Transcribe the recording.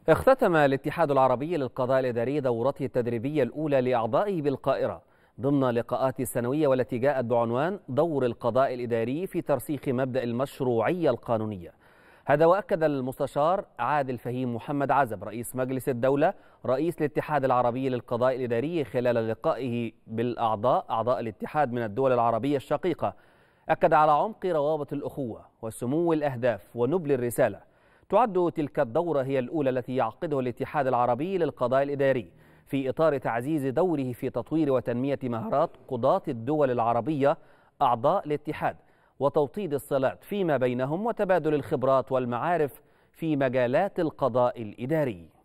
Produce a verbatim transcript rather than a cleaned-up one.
اختتم الاتحاد العربي للقضاء الإداري دورته التدريبية الأولى لأعضائه بالقاهرة ضمن لقاءات السنوية والتي جاءت بعنوان دور القضاء الإداري في ترسيخ مبدأ المشروعية القانونية. هذا وأكد المستشار عادل فهيم محمد عزب رئيس مجلس الدولة رئيس الاتحاد العربي للقضاء الإداري خلال لقائه بالأعضاء أعضاء الاتحاد من الدول العربية الشقيقة. أكد على عمق روابط الأخوة وسمو الأهداف ونبل الرسالة. تعد تلك الدورة هي الأولى التي يعقدها الاتحاد العربي للقضاء الإداري في إطار تعزيز دوره في تطوير وتنمية مهارات قضاة الدول العربية أعضاء الاتحاد وتوطيد الصلات فيما بينهم وتبادل الخبرات والمعارف في مجالات القضاء الإداري.